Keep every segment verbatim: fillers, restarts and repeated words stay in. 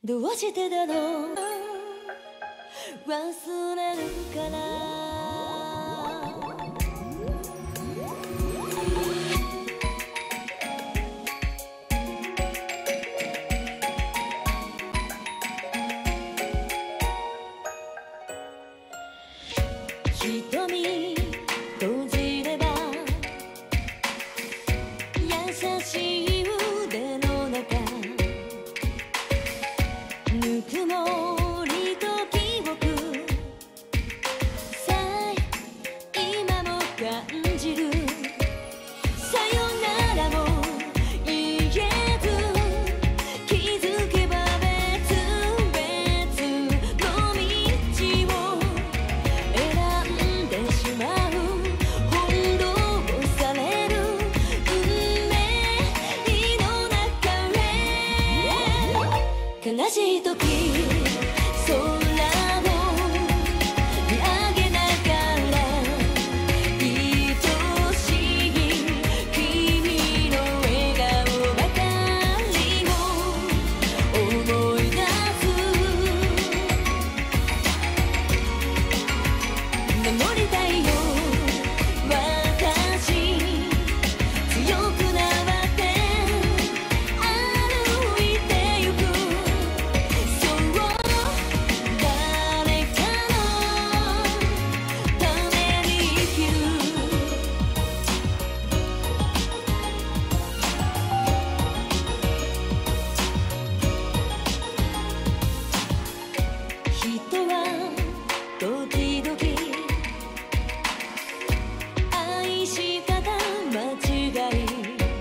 どうしてだろう忘れるから瞳閉じれば優しい腕の中ぬくもりと記憶さえ今も感じるさよならも言えず気づけば別々の道を選んでしまう翻弄される運命の中へ悲しい時空を見上げながら愛しい君の笑顔ばかりを思い出す守りたいよ私強くなって歩いてゆくそう誰かのために生きる人は時々愛し方間違い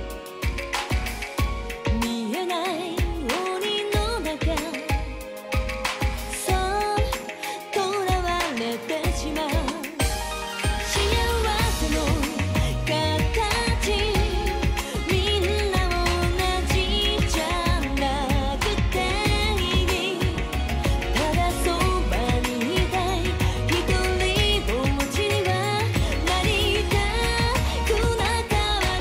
見えない檻の中そう囚われてしまう幸せの形みんな同じじゃなくてただそばにいたい一人ぼっちにはなりたくなか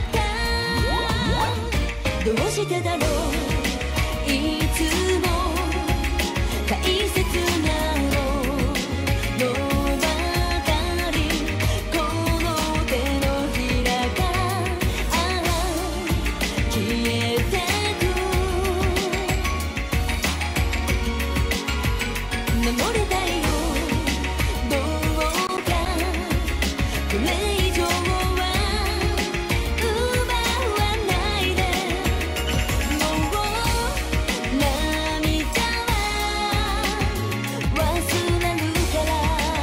ったどうしてだろういつも大切なのばかりこの手のひらから消えてく守りたいよどうかこれ以上は奪わないでもう涙は忘れるから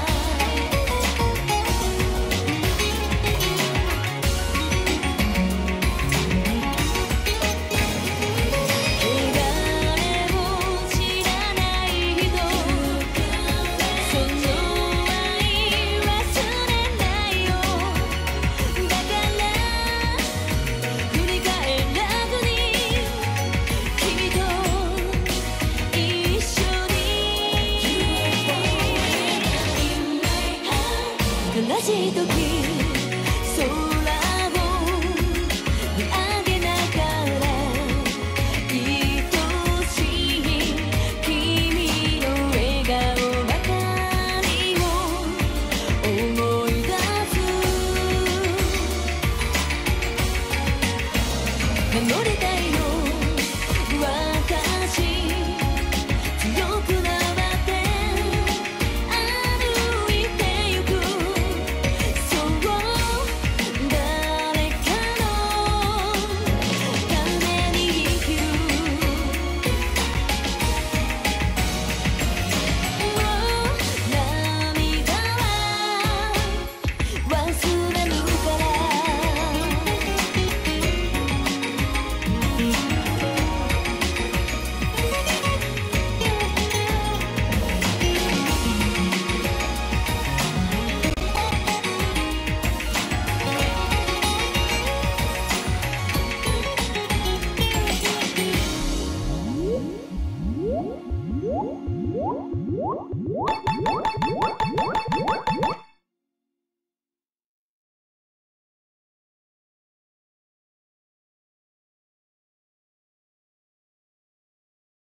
汚れを知らない人その愛忘れないよだから振り返らずに君と一緒に悲しい時空を見上げながら愛しい君の笑顔ばかりを思い出す守りたいよ